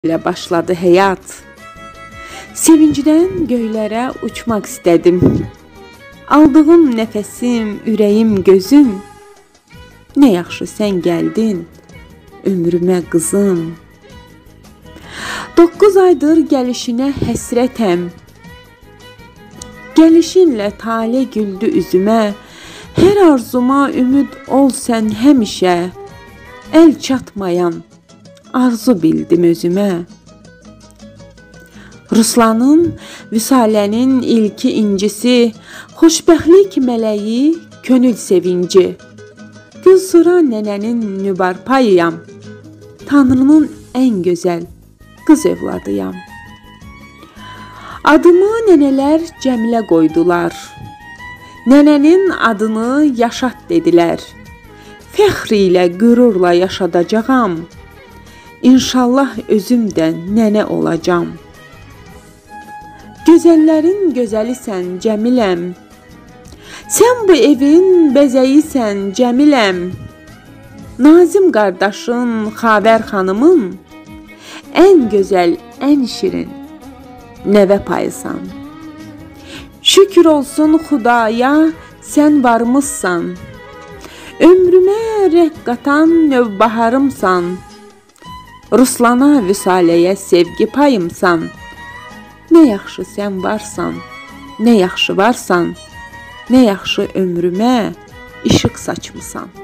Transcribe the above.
ilə başladı həyat. Sevincdən göylərə uçmaq istədim. Aldığım nəfəsim, ürəyim, gözüm. Nə yaxşı sən gəldin ömrümə qızım. 9 aydır gəlişinə həsrətəm. Gəlişinlə tale güldü üzümə. Hər arzuma ümid ol sən həmişə. El çatmayan arzu bildim özümə. Ruslanın, Vüsalənin ilki incisi, xoşbəxtlik mələyi, könül sevinci. Gülsura nənənin mübarpayıyam. Tanrının ən gözəl qız evladıyam. Adımı nənələr Cəmilə qoydular. Nənənin adını yaşat dedilər. Fəxr ilə, qürurla yaşadacağam. İnşallah özüm də nənə olacam. Gözəllərin gözəlisən Cəmiləm. Sən bu evin bəzəyisən Cəmiləm. Nazim qardaşın, Xavər xanımın ən gözəl, ən şirin nəvə payısan. Şükür olsun Xudaya, sən varmışsan. Ömrümə rəng qatan növbaharımsan. Ruslana, Vüsaləyə sevgi payımsan. Nə yaxşı sən varsan, nə yaxşı varsan, nə yaxşı ömrümə işıq saçmısan.